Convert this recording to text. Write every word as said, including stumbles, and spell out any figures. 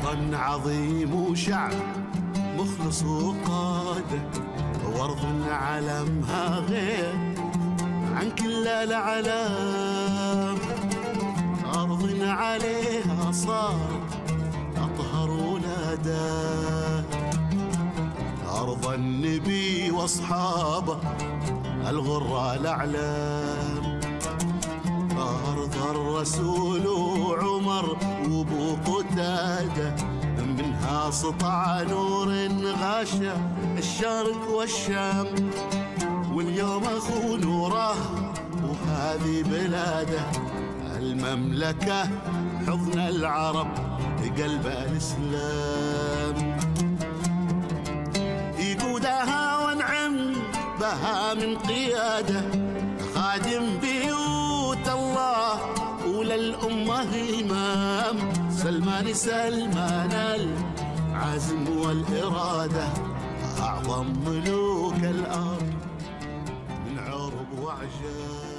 وطن عظيم وشعب مخلص وقادة، وارض علمها غير عن كل الأعلام، أرض عليها صار أطهر ولاده، أرض النبي وأصحابه الغرى الأعلام، أرض الرسول وعمر وابو قتاده، منها سطع نور غاشا الشرق والشام، واليوم اخو نوره وهذه بلاده، المملكة حضن العرب قلب الإسلام، يقودها ونعم بها من قيادة، خادم بيوت الله وللأمة إمام، سلمان سلمان العزم والإرادة، أعظم ملوك الأرض من عرب وعجام.